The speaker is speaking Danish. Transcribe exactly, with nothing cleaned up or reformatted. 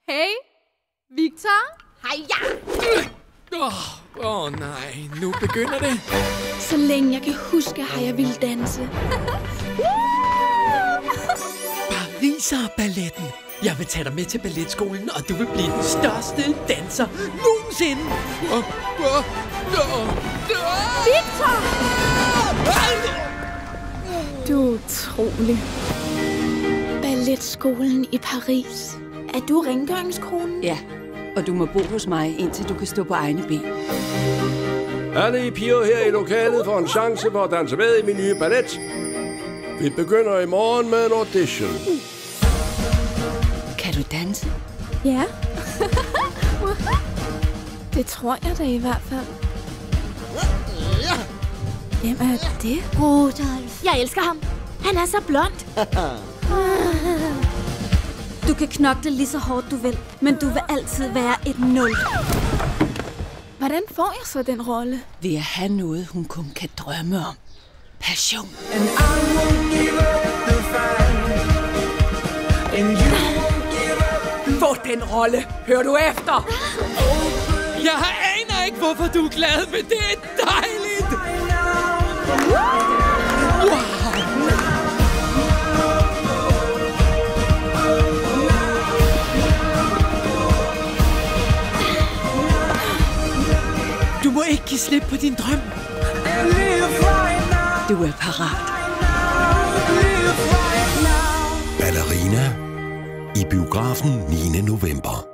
Hey, Victor? Hej, ja! Åh, oh, oh, nej. Nu begynder det. Så længe jeg kan huske, har jeg ville danse. Pariserballetten. Jeg vil tage dig med til balletskolen, og du vil blive den største danser nogensinde. Oh, oh, oh, oh. Victor! Du er utrolig. Balletskolen i Paris. Er du rengøringskonen? Ja, og du må bo hos mig, indtil du kan stå på egne ben. Alle I piger her i lokalet får en chance for at danse med i min nye ballet. Vi begynder i morgen med en audition. Kan du danse? Ja. Det tror jeg da i hvert fald. Hvem er det? Rudolf. Jeg elsker ham. Han er så blond. Du kan knokle lige så hårdt du vil, men du vil altid være et nul. Hvordan får jeg så den rolle? Ved at have noget, hun kun kan drømme om. Passion. Få den rolle. Hør du efter? Jeg aner ikke, hvorfor du er glad, men det er dejligt. Wow. Du må ikke give slip på din drøm. Du er parat. Ballerina i biografen niende november.